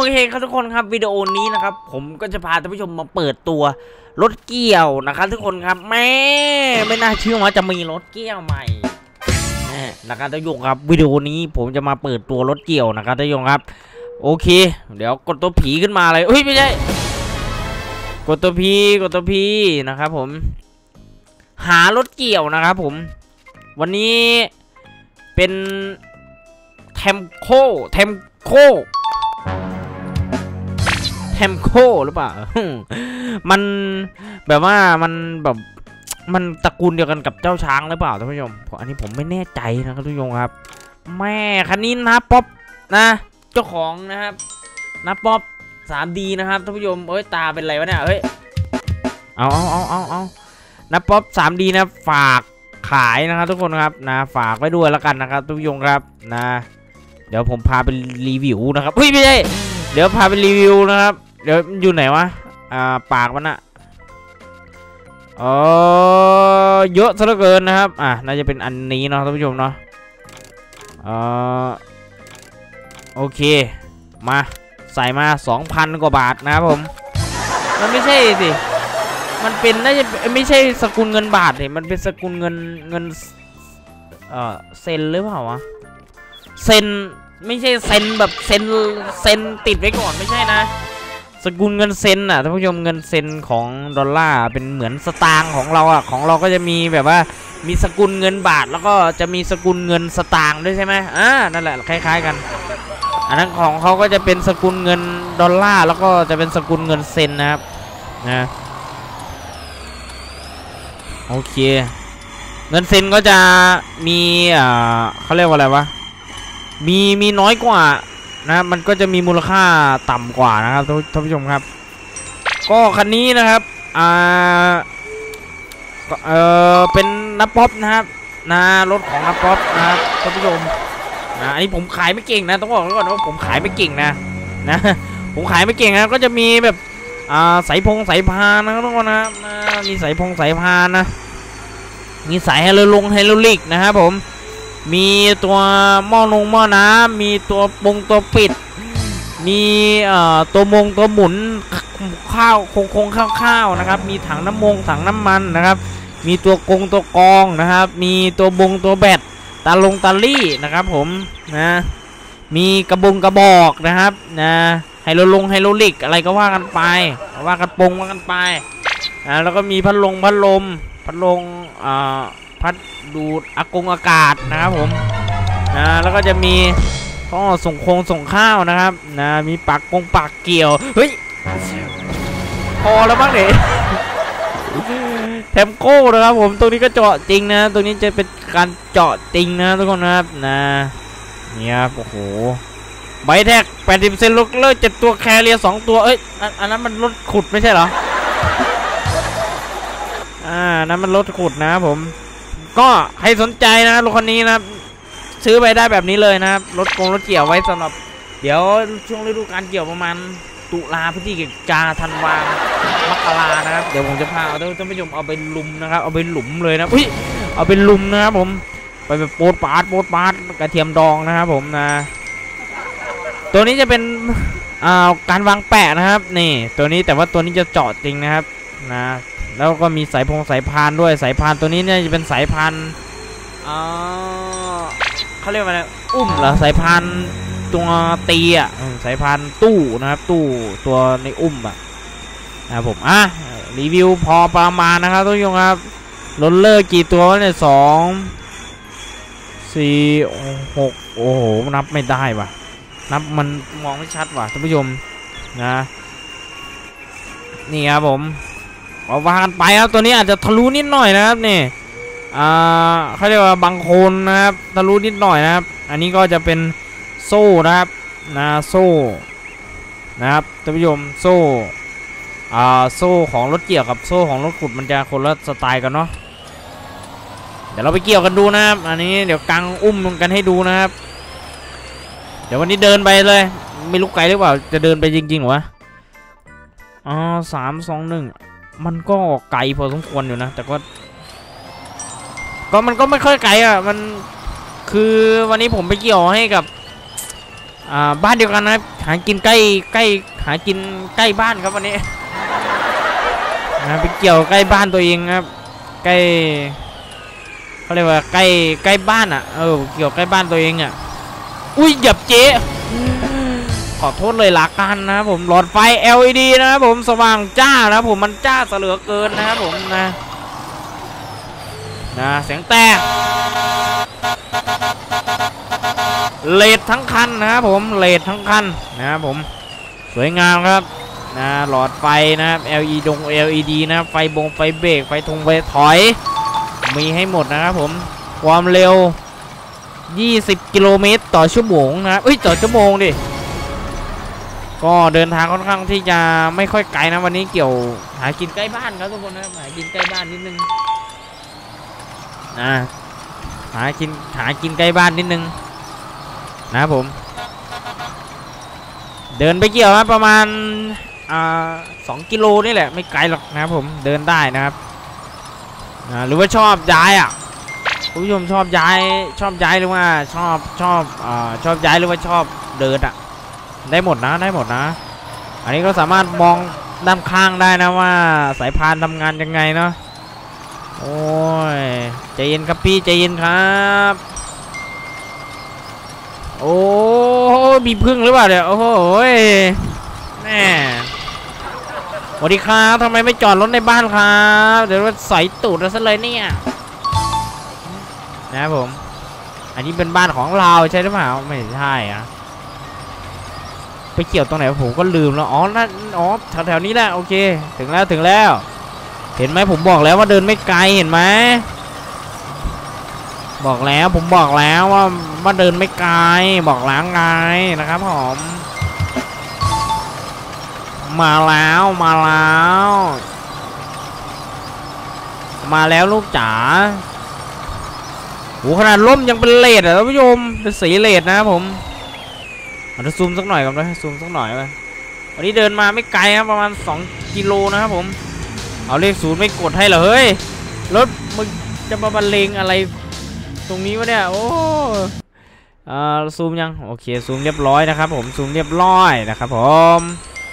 เคครับทุกคนครับวิดีโอนี้นะครับผมก็จะพาท่านผู้ชมมาเปิดตัวรถเกี่ยวนะครับทุกคนครับแม่ไม่น่าเชื่อว่าจะมีรถเกี่ยวใหม่นะครับท่านผู้ชมครับวิดีโอนี้ผมจะมาเปิดตัวรถเกี่ยวนะครับท่านผู้ชมครับโอเคเดี๋ยวกดตัวผีขึ้นมาเลยไม่ใช่กดตัวพีนะครับผมหารถเกี่ยวนะครับผมวันนี้เป็นเทมโคหรือเปล่ามันแบบว่ามันแบบมันตระกูลเดียวกันกับเจ้าช้างหรือเปล่าท่านผู้ชมอันนี้ผมไม่แน่ใจนะครับท่านผู้ชมครับแม่คันนี้นะป๊อปนะเจ้าของนะครับนะป๊อป 3D นะครับท่านผู้ชมเอ้ยตาเป็นไรวะเนี่ยเฮ้ยเอานะป๊อป 3D นะฝากขายนะครับทุกคนครับนะฝากไว้ด้วยแล้วกันนะครับทุกผู้ชมครับนะเดี๋ยวผมพาไปรีวิวนะครับไม่ใช่เดี๋ยวพาไปรีวิวนะครับเดี๋ยวอยู่ไหนวะปากมันอะเยอะซะเหลือเกินนะครับน่าจะเป็นอันนี้เนาะท่านผู้ชมเนาะโอเคมาใส่มา 2,000 กว่าบาทนะครับผมมันไม่ใช่สิมันเป็นน่าจะไม่ใช่สกุลเงินบาทเนี่ยมันเป็นสกุลเงินเซนหรือเปล่าวะเซนไม่ใช่เซนแบบเซนติดไว้ก่อนไม่ใช่นะสกุลเงินเซนท่านผู้ชมเงินเซนของดอลลาร์เป็นเหมือนสตางค์ของเราของเราก็จะมีแบบว่ามีสกุลเงินบาทแล้วก็จะมีสกุลเงินสตางค์ด้วยใช่ไหมนั่นแหละคล้ายๆกันอันนั้นของเขาก็จะเป็นสกุลเงินดอลลาร์แล้วก็จะเป็นสกุลเงินเซนนะครับนะโอเคเงินเซนก็จะมีเขาเรียกว่าอะไรวะมีน้อยกว่านะมันก็จะมีมูลค่าต่ำกว่านะครับท่านผู้ชมครับก็คันนี้นะครับเป็นนับป๊อปนะครับรถของนับป๊อปนะครับท่านผู้ชมอันนี้ผมขายไม่เก่งนะต้องบอกก่อนว่าผมขายไม่เก่งนะผมขายไม่เก่งนะก็จะมีแบบสายพานนะครับทุกคนนะมีสายพานนะมีสายไฮโลลิกนะครับผมมีตัวหม้อน้ำมีตัวตัวปิดมีตัวหมุนข้าวคงข้าวนะครับมีถังน้ำมันนะครับมีตัวตัวกองนะครับมีตัวแบตตาลี่นะครับผมนะมีกระบอกนะครับนะไฮโลลิกอะไรก็ว่ากันไปว่ากันไปแล้วก็มีพัดลมพัดดูดอากาศนะครับผมแล้วก็จะมีส่งข้าวนะครับมีปากเกี่ยวเฮ้ยพอแล้วบ้างเนี่ยแทมโก้นะครับผมตรงนี้ก็เจาะจริงนะตรงนี้จะเป็นการเจาะจริงนะทุกคนนะครับเนี่ยโอ้โหใบแท็ก80%ลูกเลิก7ตัวแคเรีย2ตัวเอ้ยอันนั้นมันรถขุดไม่ใช่เหรอนั้นมันรถขุดนะครับผมก็ใครสนใจนะรถคันนี้นะซื้อไปได้แบบนี้เลยนะครับรถเกี่ยวไว้สำหรับเดี๋ยวช่วงฤดูกาลเกี่ยวประมาณตุลาพฤศจิกาธันวามกรานะครับเดี๋ยวผมจะพาท่านผู้ชมเอาไปลุมนะครับเอาไปหลุมเลยนะเอาไปลุมนะครับผมไปแบบโปดปาดกระเทียมดองนะครับผมตัวนี้จะเป็นการวางแปะนะครับนี่ตัวนี้แต่ว่าตัวนี้จะเจาะจริงนะครับแล้วก็มีสายพานด้วยสายพานตัวนี้เนี่ยจะเป็นสายพานเขาเรียกว่าอะไรเหรอสายพานตัวตีสายพานตู้นะครับตู้ตัวในนะครับผมรีวิวพอประมาณนะครับทุกท่านครับรถเลิกกี่ตัวเนี่ย2 4 6โอ้โหนับไม่ได้ว่ะนับมันมองไม่ชัดว่ะท่านผู้ชมนี่ครับผมว่ากันไปครับตัวนี้อาจจะทะลุนิดหน่อยนะครับนี่เขาเรียกว่าบางโคนนะครับทะลุนิดหน่อยนะครับอันนี้ก็จะเป็นโซ่นะครับโซ่นะครับท่านผู้ชมโซ่ของรถเกี่ยวกับโซ่ของรถขุดมันจะคนละสไตล์กันเนาะเดี๋ยวเราไปเกี่ยวกันดูนะครับอันนี้เดี๋ยวกังกันให้ดูนะครับเดี๋ยววันนี้เดินไปเลยไม่รู้ไกลหรือเปล่าจะเดินไปจริงๆหรอวะ3 2 1มันก็ไกลพอสมควรอยู่นะแต่ก็มันก็ไม่ค่อยไกลมันคือวันนี้ผมไปเกี่ยวให้กับบ้านเดียวกันนะหากินใกล้หากินใกล้บ้านครับวันนี้ไปเกี่ยวใกล้บ้านตัวเองครับใกล้เขาเรียกว่าใกล้บ้านอ่ะเกี่ยวใกล้บ้านตัวเองอ่ะอุ้ยหยับเจ๊ขอโทษเลยละกันนะครับผมหลอดไฟ LED นะครับผมสว่างจ้านะครับผมมันจ้าเสลือเกินนะครับผมนะเสียงแตกเลดทั้งคันนะครับผมเลดทั้งคันนะครับผมสวยงามครับหลอดไฟนะครับ LED นะครับไฟบงไฟเบรกไฟทงไฟถอยมีให้หมดนะครับผมความเร็ว20 กิโลเมตรต่อชั่วโมงนะครับต่อชั่วโมงดิก็เดินทางค่อนข้างที่จะไม่ค่อยไกลนะวันนี้เกี่ยวหากินใกล้บ้านครับทุกคนนะหากินใกล้บ้านนิดนึงหากินใกล้บ้านนิดนึงนะครับผมเดินไปเกี่ยวนะประมาณ2 กิโลนี่แหละไม่ไกลหรอกนะครับผมเดินได้นะครับหรือว่าชอบย้ายคุณผู้ชมชอบย้ายหรือว่าชอบย้ายหรือว่าชอบเดินได้หมดนะอันนี้ก็สามารถมองด้านข้างได้นะว่าสายพานทำงานยังไงเนาะโอ้ยใจเย็นครับพี่ใจเย็นครับโอ้มีพึ่งหรือเปล่าเนี่ยโอ้โหแน่สวัสดีครับทำไมไม่จอดรถในบ้านครับเดี๋ยวว่าใส่ตูดเราซะเลยเนี่ยนะครับผมอันนี้เป็นบ้านของเราใช่หรือเปล่าไม่ใช่ไปเกี่ยวตรงไหนผมก็ลืมแล้วแถวนี้แหละโอเคถึงแล้วเห็นไหมผมบอกแล้วว่าเดินไม่ไกลเห็นไหมผมบอกแล้วว่าเดินไม่ไกลบอกแล้วไงนะครับผมมาแล้วลูกจ๋าโหขนาดล่มยังเป็นเลดท่านผู้ชมเป็นสีเลดนะครับผมเราซูมสักหน่อยกันนะซูมสักหน่อยไปวันนี้เดินมาไม่ไกลครับประมาณ2 กิโลนะครับผมเอาเลข0ไม่กดให้เหรอเฮ้ยรถมึงจะมาบรรเลงอะไรตรงนี้วะเนี่ยโอ้ซูมยังโอเคซูมเรียบร้อยนะครับผมซูมเรียบร้อยนะครับผม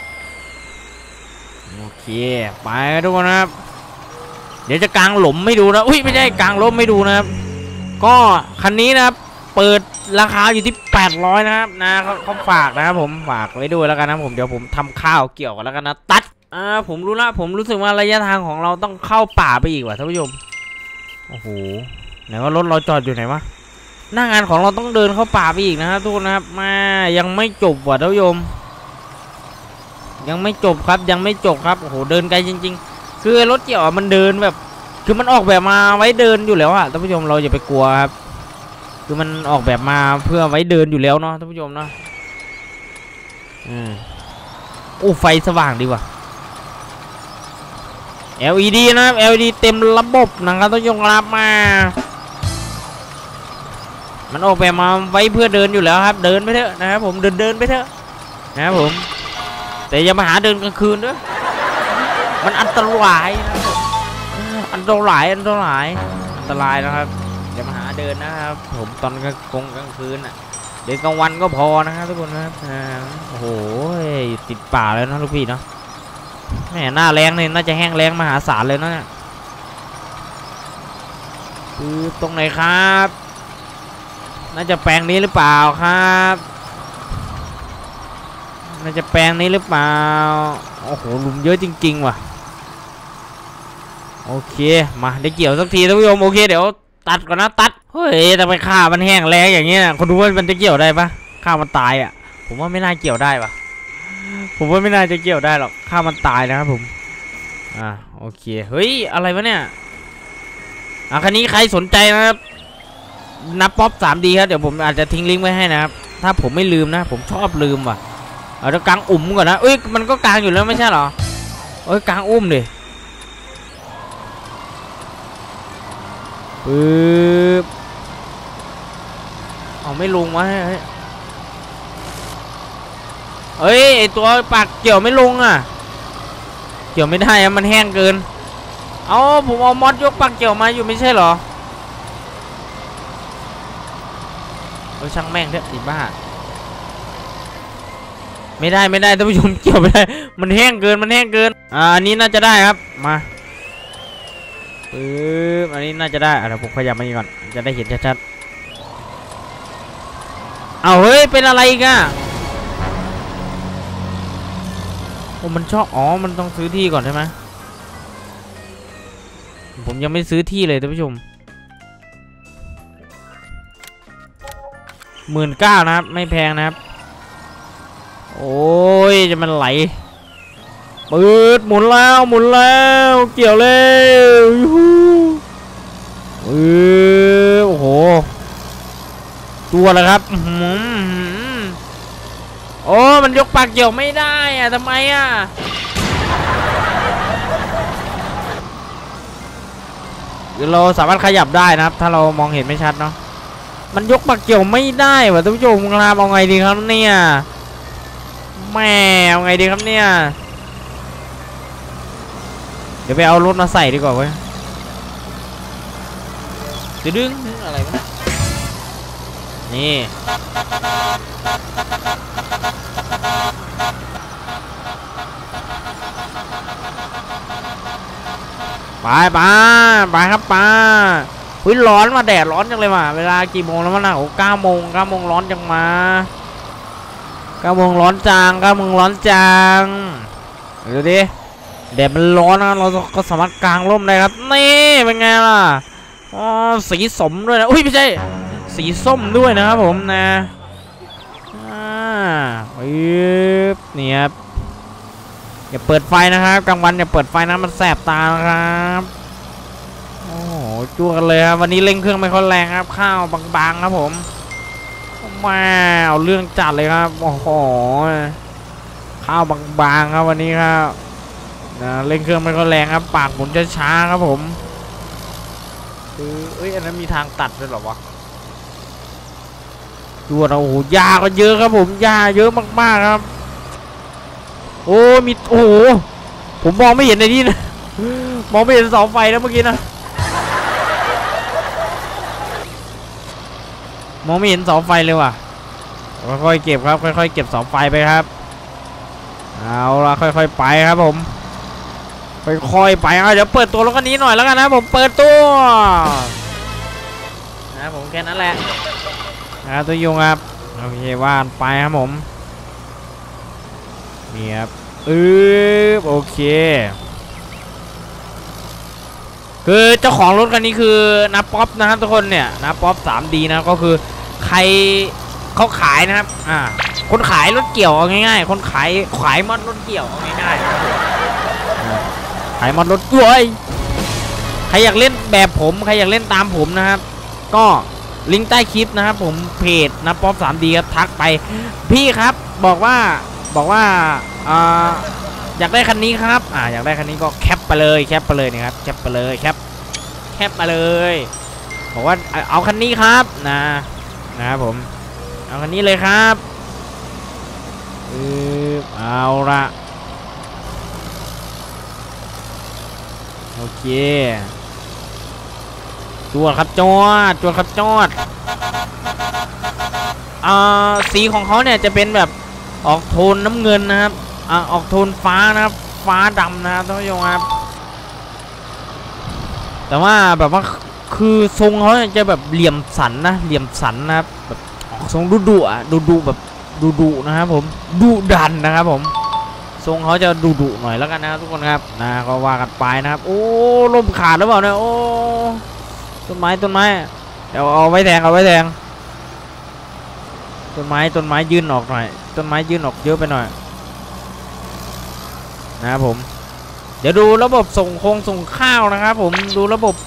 โอเคไปทุกคนนะครับเดี๋ยวจะกางหลุมไม่ดูนะไม่ใช่กางร่มไม่ดูนะครับก็คันนี้นะครับเปิดราคาอยู่ที่800นะครับเขาฝากนะครับผมฝากไว้ด้วยแล้วกันนะผมเดี๋ยวผมทำข้าวเกี่ยวกันแล้วกันนะตัดผมรู้ละผมรู้สึกว่าระยะทางของเราต้องเข้าป่าไปอีกว่ะท่านผู้ชมโอ้โหไหนว่ารถเราจอดอยู่ไหนวะหน้างานของเราต้องเดินเข้าป่าไปอีกนะครับทุกคนนะครับยังไม่จบว่ะท่านผู้ชมยังไม่จบครับโอ้โหเดินไกลจริงๆคือรถเกี่ยวมันเดินแบบคือมันออกแบบมาไว้เดินอยู่แล้วอะท่านผู้ชมเราอย่าไปกลัวครับคือมันออกแบบมาเพื่อไว้เดินอยู่แล้วเนาะท่านผู้ชมเนาะโอ้ไฟสว่างดีว่ะ LED นะครับ LED เต็มระบบนะครับต้องยกรับมันออกแบบมาไว้เพื่อเดินอยู่แล้วครับเดินไปเถอะนะครับผมเดินไปเถอะนะครับผมแต่อย่ามาหาเดินกลางคืนด้วยมันอันตรายนะครับอันตรายนะครับอย่ามาหาเดินนะครับผมตอนกลางคืนเดินกลางวันก็พอนะครับทุกคนนะครับโอ้โหติดป่าเลยนะลูกพี่เนาะแม่หน้าแรงเนี่ยน่าจะแห้งแรงมหาศาลเลยนะเนี่ยคือตรงไหนครับน่าจะแปลงนี้หรือเปล่าครับน่าจะแปลงนี้หรือเปล่าโอ้โหหลุมเยอะจริงๆว่ะโอเคมาได้เกี่ยวสักทีท่านผู้ชมโอเคเดี๋ยวตัดก่อนนะตัดเฮ้ยแต่ไปฆ่ามันแห้งแรงอย่างเงี้ยคนดูว่ามันจะเกี่ยวได้ปะฆ่ามันตายผมว่าไม่น่าเกี่ยวได้ปะผมว่าไม่น่าจะเกี่ยวได้หรอกฆ่ามันตายนะครับผมโอเคเฮ้ยอะไรวะเนี่ยคันนี้ใครสนใจนะครับนับป๊อป 3D ครับเดี๋ยวผมอาจจะทิ้งลิงก์ไว้ให้นะครับถ้าผมไม่ลืมนะผมชอบลืมว่ะเอาจะกางอุ่มก่อนนะมันก็กางอยู่แล้วไม่ใช่หรอกางอุ้มดิเอาไม่ลงวะไอตัวปากเกี่ยวไม่ลงเกี่ยวไม่ได้มันแห้งเกินผมเอามอสยกปากเกี่ยวมาอยู่ไม่ใช่หรอช่างแม่งเถอะไอ้บ้าไม่ได้ท่านผู้ชมเกี่ยวไม่ได้มันแห้งเกินอันนี้น่าจะได้ครับมาปึ๊บอันนี้น่าจะได้เดี๋ยวผมขยับมาอีกก่อนจะได้เห็นชัดๆเอาเฮ้ยเป็นอะไรกันโอ้มันชอบอ๋อมันต้องซื้อที่ก่อนใช่ไหมผมยังไม่ซื้อที่เลยท่านผู้ชม19,000นะครับไม่แพงนะครับโอ้ยจะมันไหลปืดหมุนแล้วเกี่ยวเลยโอ้โหตัวแล้วครับโอ้มันยกปากเกี่ยวไม่ได้อะทำไมอะเราสามารถขยับได้นะครับถ้าเรามองเห็นไม่ชัดเนาะมันยกปากเกี่ยวไม่ได้ว่ะท่านผู้ชมครับเอาไงดีครับเนี่ยแม่เอาไงดีครับเนี่ยเดี๋ยวไปเอารถมาใส่ดีกว่าเว้ยดึงอะไรวะนี่ไปครับป้าหุ้ยร้อนมาแดดร้อนจังเลยว่ะเวลากี่โมงแล้วมันน่ะโอ้9 โมงร้อนจังมา9 โมงร้อนจังดูดิแดดมันร้อนนะเราก็สามารถกางร่มได้ครับนี่เป็นไงล่ะอ๋อสีสมด้วยนะอุ้ยไม่ใช่สีส้มด้วยนะครับผมนะนี่ครับอย่าเปิดไฟนะครับกลางวันอย่าเปิดไฟนะมันแสบตานะครับโอ้โหจ้วกันเลยครับวันนี้เร่งเครื่องไม่ค่อยแรงครับข้าวบางๆครับผมมาเอาเรื่องจัดเลยครับโอ้โหข้าวบางๆครับวันนี้ครับเร่งเครื่องไม่ค่อยแรงครับปากหมุนช้าๆครับผมเอ้ยอันนั้นมีทางตัดด้วยหรอวะดูนะโอ้โหหญ้าก็เยอะครับผมหญ้าเยอะมากๆครับโอ้มีโอ้โหผมมองไม่เห็นในที่นะมองไม่เห็นเสาไฟแล้วเมื่อกี้นะมองไม่เห็นเสาไฟเลยว่ะค่อยๆเก็บครับค่อยๆเก็บเสาไฟไปครับเอาละค่อยๆไปครับผมค่อยๆไปเดี๋ยวเปิดตัวรถคันนี้หน่อยแล้วกันนะผมเปิดตัวนะผมแค่นั้นแหละนะครับตัวยุงครับโอเคว่าไปครับผมนี่ครับโอเคคือเจ้าของรถคันนี้คือน้าป๊อปนะครับทุกคนเนี่ยน้าป๊อป 3D นะก็คือใครเขาขายนะครับคนขายรถเกี่ยวเอาง่ายๆคนขายมอดรถเกี่ยวเอาง่ายๆขายมอดรถด้วยใครอยากเล่นแบบผมใครอยากเล่นตามผมนะครับก็ลิงก์ใต้คลิปนะครับผมเพจน้าป๊อป 3D ครับทักไปพี่ครับบอกว่าอยากได้คันนี้ครับอยากได้คันนี้ก็แคปไปเลยนี่ครับแคปมาเลยบอกว่าเอาคันนี้ครับนะครับผมเอาคันนี้เลยครับเอาละโอเคจวดครับจอดสีของเขาเนี่ยจะเป็นแบบออกโทนน้ำเงินนะครับออกโทนฟ้านะครับฟ้าดำนะครับท่านผู้ชมครับแต่ว่าแบบว่าคือทรงเขาจะแบบเหลี่ยมสันนะครับแบบออกทรงดุแบบดุนะครับผมดุดันนะครับผมทรงเขาจะดุหน่อยแล้วกันนะครับทุกคนครับก็ว่ากันไปนะครับโอ้ลมขาดหรือเปล่าเนี่ยโอ้ต้นไม้เดี๋ยวเอาไว้แทงต้นไม้ยื่นออกหน่อยต้นไม้ยื่นออกเยอะไปหน่อยนะครับผมเดี๋ยวดูระบบส่งข้าวนะครับผมดูระบบ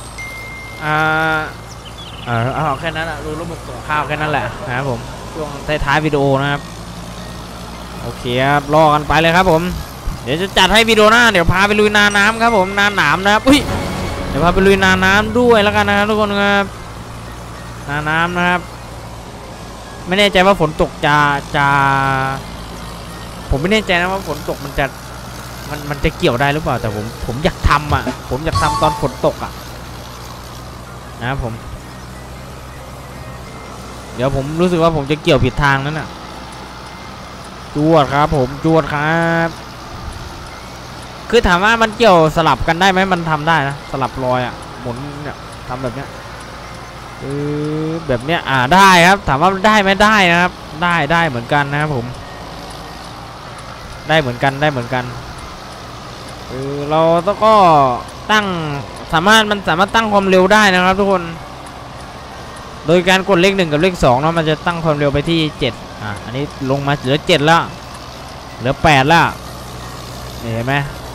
เอาแค่นั้นดูระบบส่งข้าวแค่นั้นแหละนะครับผมช่วงท้ายวิดีโอนะครับโอเคครับรอกันไปเลยครับผมเดี๋ยวจะจัดให้วิดีโอหน้าเดี๋ยวพาไปลุยนาน้ำครับผมนาหนามนะครับเดี๋ยวพาไปลุยนาน้ำด้วยแล้วกันนะครับทุกคนครับนาน้ำนะครับไม่แน่ใจว่าฝนตกจะผมไม่แน่ใจนะว่าฝนตกมันจะเกี่ยวได้หรือเปล่าแต่ผมอยากทำผมอยากทำตอนฝนตกนะครับผมเดี๋ยวผมรู้สึกว่าผมจะเกี่ยวผิดทางนั่นจวดครับผมจวดครับคือถามว่ามันเกี่ยวสลับกันได้ไหมมันทำได้นะสลับรอยอ่ะหมุนเนี่ยทำแบบเนี้ยแบบเนี้ยได้ครับถามว่าได้ไหมได้นะครับได้เหมือนกันนะครับผมได้เหมือนกันเราต้องก็ตั้งมันสามารถตั้งความเร็วได้นะครับทุกคนโดยการกดเลข1กับเลข2เนาะมันจะตั้งความเร็วไปที่7อันนี้ลงมาเหลือ7แล้วเหลือ8แล้วนี่เห็นไหม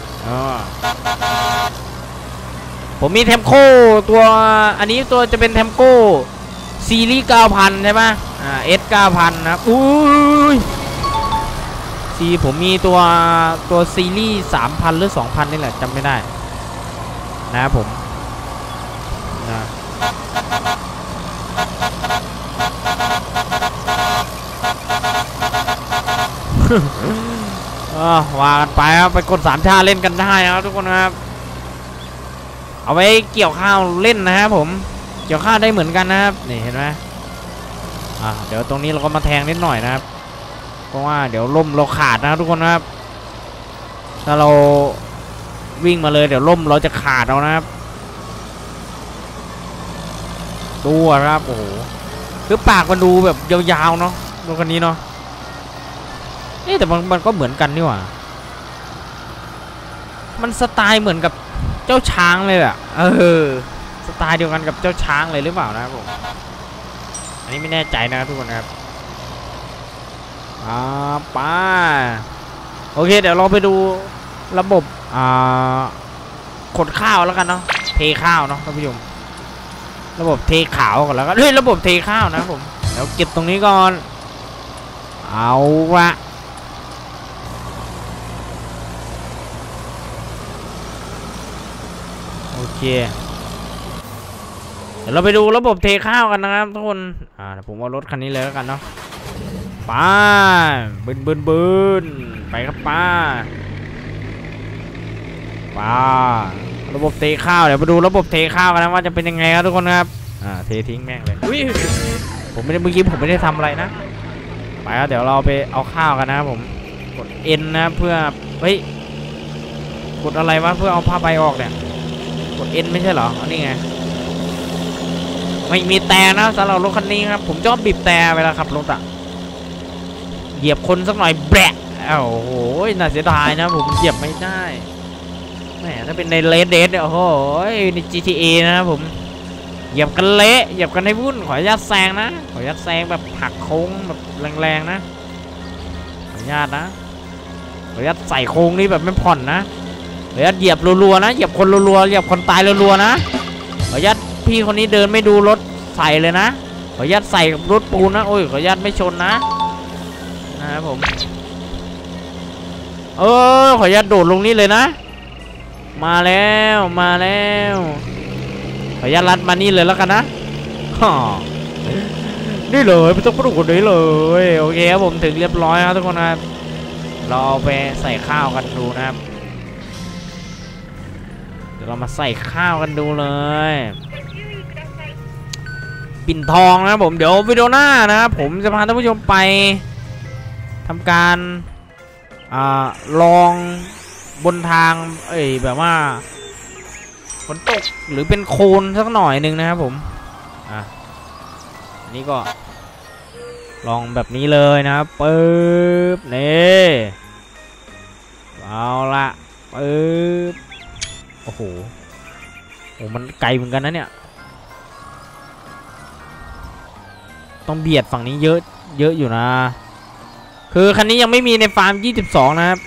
ผมมีเทมโคตัวอันนี้ตัวจะเป็นเทมโคซีรีส์ 9,000 ใช่ไหมS 9,000 นะอุ้ยผมมีตัวซีรีส์ 3,000 หรือ 2,000 นี่แหละจำไม่ได้นะครับผมนะว่ากันไปครับไปกด3 ชาเล่นกันได้นะครับทุกคนครับเอาไว้เกี่ยวข้าวเล่นนะครับผมเกี่ยวข้าวได้เหมือนกันนะครับนี่เห็นไหมเดี๋ยวตรงนี้เราก็มาแทงนิดหน่อยนะครับเพราะว่าเดี๋ยวล่มเราขาดนะครับทุกคนครับถ้าเราวิ่งมาเลยเดี๋ยวล่มเราจะขาดเอานะครับตัวครับโอ้โหคือปากมันดูแบบยาวๆเนาะรถคันนี้เนาะแต่มันก็เหมือนกันนี่หว่ามันสไตล์เหมือนกับเจ้าช้างเลยอะสไตล์เดียวกันกับเจ้าช้างเลยหรือเปล่านะครับผมอันนี้ไม่แน่ใจนะครับทุกคนครับป้าโอเคเดี๋ยวเราไปดูระบบขนข้าวแล้วกันเนาะเทข้าวเนาะท่านผู้ชมระบบเทขาวก่อนแล้วก็ระบบเทข้าวนะครับผมเดี๋ยวเก็บตรงนี้ก่อนเอาละโอเคเดี๋ยวเราไปดูระบบเทข้าวกันนะครับทุกคนเดี๋ยวผมเอารถคันนี้เลยแล้วกันเนาะป้าบึนไปครับป้าระบบเทข้าวเดี๋ยวไปดูระบบเทข้าวกันนะว่าจะเป็นยังไงครับทุกคนครับเททิ้งแม่งเลยผมไม่ได้เมื่อกี้ผมไม่ได้ทำอะไรนะไปครับเดี๋ยวเราไปเอาข้าวกันนะครับผมกด N นะเพื่อกดอะไรวะเพื่อเอาผ้าใบออกเนี่ยกด N ไม่ใช่เหรออันนี้ไงไม่มีแต่นะสำหรับรถคันนี้ครับผมชอบบีบแต่เวลาขับรถเหยียบคนสักหน่อยแบะโอ้โหน่าเสียดายนะผมเหยียบไม่ได้แหมถ้าเป็นในเลดเดดเนี่ยโอ้โหใน GTA นะครับผมเหยียบกันเละเหยียบกันให้วุ่นขออนุญาตแซงนะขออนุญาตแซงแบบหักโค้งแบบแรงๆนะขออนุญาตนะขออนุญาตใส่โค้งนี้แบบไม่ผ่อนนะขออนุญาตเหยียบรัวๆนะเหยียบคนรัวๆเหยียบคนตายรัวๆนะขออนุญาตพี่คนนี้เดินไม่ดูรถใส่เลยนะขออนุญาตใส่กับรถปูนนะโอ้ยขออนุญาตไม่ชนนะครับผมขออนุญาตโดดลงนี้เลยนะมาแล้วขออนุญาตรัดมานี่เลยแล้วกันนะนี่เลยไม่ต้องพูดกดนี้เลยโอเคครับผมถึงเรียบร้อยครับทุกคนครับเราเอาไปใส่ข้าวกันดูนะครับเดี๋ยวเรามาใส่ข้าวกันดูเลยปิ่นทองนะครับผมเดี๋ยววิดีโอหน้านะครับผมจะพาท่านผู้ชมไปทำการลองบนทางแบบว่าฝนตกหรือเป็นโคลนสักหน่อยหนึ่งนะครับผมอันนี้ก็ลองแบบนี้เลยนะครับปึ๊บนี่เอาละปึ๊บโอ้โหมันไกลเหมือนกันนะเนี่ยต้องเบียดฝั่งนี้เยอะอยู่นะคือคันนี้ยังไม่มีในฟาร์ม22นะครับ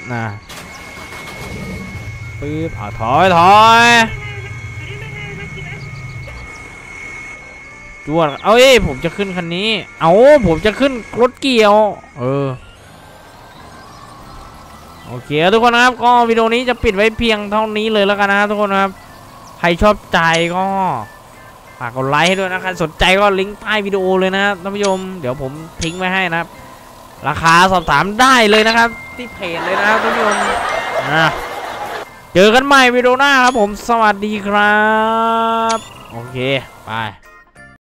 ปึ๊บถอยจวดผมจะขึ้นคันนี้ผมจะขึ้นรถเกี่ยวโอเคทุกคนนะครับก็วิดีโอนี้จะปิดไว้เพียงเท่านี้เลยแล้วกันนะครับทุกคนครับใครชอบใจก็ฝากกดไลค์ให้ด้วยนะใครสนใจก็ลิงก์ใต้วิดีโอเลยนะครับท่านผู้ชมเดี๋ยวผมทิ้งไว้ให้นะครับราคาสอบถามได้เลยนะครับที่เพจเลยนะครับท่านผู้ชมเจอกันใหม่วิดีโอหน้าครับผมสวัสดีครับโอเคไป